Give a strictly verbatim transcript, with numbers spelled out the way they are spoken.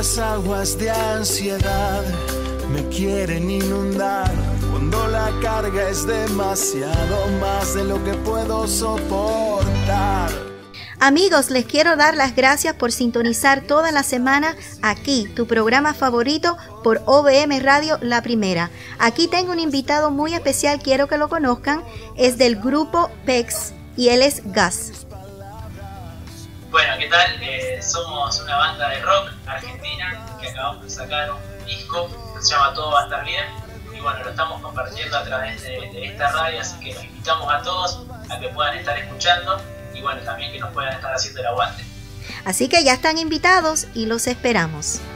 Las aguas de ansiedad me quieren inundar cuando la carga es demasiado más de lo que puedo soportar. Amigos, les quiero dar las gracias por sintonizar toda la semana aquí, tu programa favorito por O V M Radio La Primera. Aquí tengo un invitado muy especial, quiero que lo conozcan, es del grupo Pex y él es Gas. Bueno, ¿qué tal? Eh, somos una banda de rock argentina que acabamos de sacar un disco que se llama Todo va a estar bien y bueno, lo estamos compartiendo a través de, de esta radio, así que los invitamos a todos a que puedan estar escuchando y bueno, también que nos puedan estar haciendo el aguante. Así que ya están invitados y los esperamos.